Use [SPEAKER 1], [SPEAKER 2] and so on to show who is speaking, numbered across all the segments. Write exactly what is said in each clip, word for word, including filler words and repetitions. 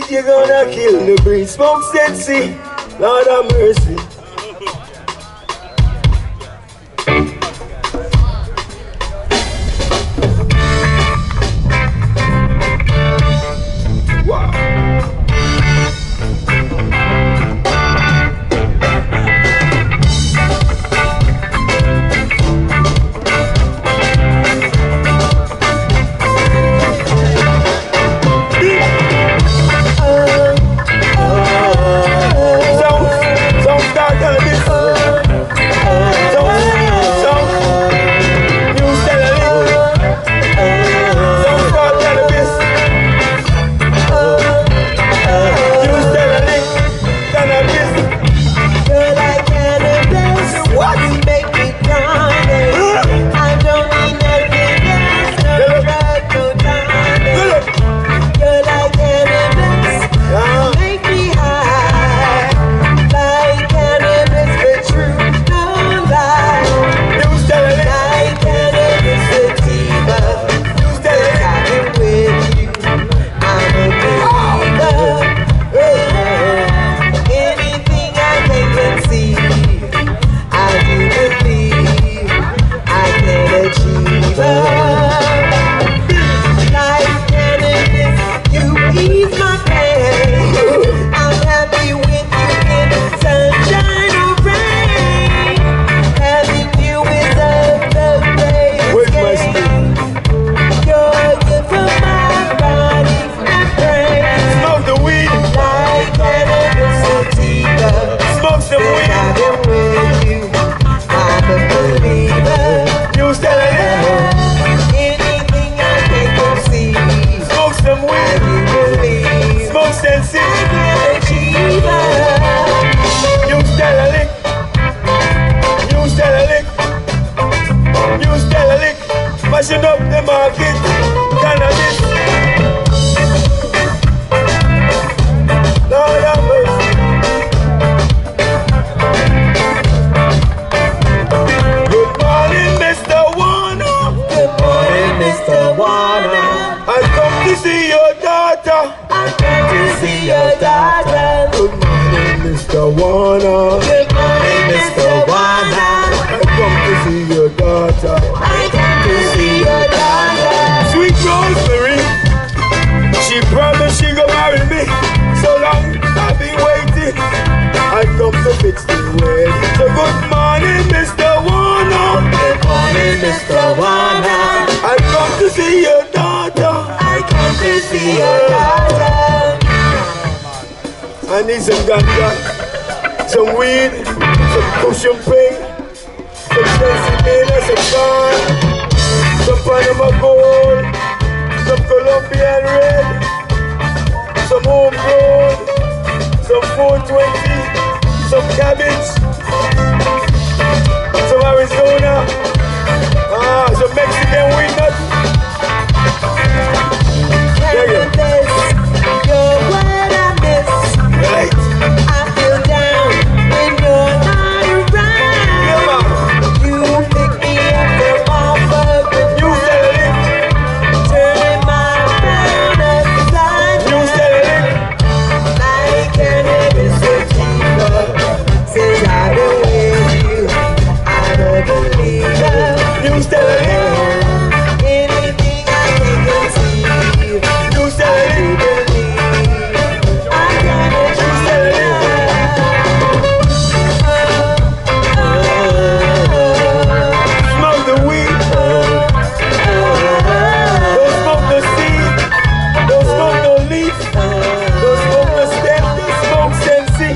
[SPEAKER 1] You're gonna kill the breed. Smoke Sensi, Lord have mercy. Mashing up the market, cannabis. Lord have mercy. Good morning, Mister Warner. Good morning, Mister Warner. I come to see your daughter. I come to see your daughter. Good morning, Mister Warner. Good morning, Mister Warner. I come to see your daughter. I come to see your daughter. Sweet Rosemary, she promised she gonna marry me. So long I've been waiting. I come to fix the way. So good morning, Mister Warner. Good morning, Mister Warner. I come to see your daughter. I come to see your daughter. I need some ganja, some weed, some cushion pink, some Pennsylvania, some corn, some Panama gold, some Colombian red, some homegrown, some four twenty, some cabbage, some Arizona, ah, some Mexican weed nut.
[SPEAKER 2] Cannabis, you're what I miss.
[SPEAKER 1] Right.
[SPEAKER 2] I feel down when you're not around.
[SPEAKER 1] Yeah, man.
[SPEAKER 2] You pick me up from off of the
[SPEAKER 1] You sell it.
[SPEAKER 2] turning my brain upside
[SPEAKER 1] You
[SPEAKER 2] down.
[SPEAKER 1] sell it.
[SPEAKER 2] Like cannabis sativa. Since I've been with you, I'm a believer.
[SPEAKER 1] You sell it.
[SPEAKER 2] Anything I can conceive,
[SPEAKER 1] You sell
[SPEAKER 2] I
[SPEAKER 1] it.
[SPEAKER 2] do believe. I gotta
[SPEAKER 1] You sell it. Smoke the weed. Don't smoke the seed. Don't smoke no leaf. Don't smoke the stem. Don't smoke Sensi.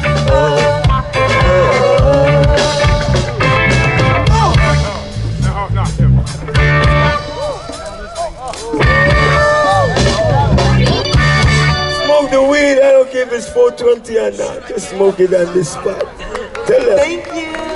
[SPEAKER 1] Smoke the weed. I don't care if it's four twenty or not. Just smoke it on this spot. Tell them.
[SPEAKER 2] Thank you.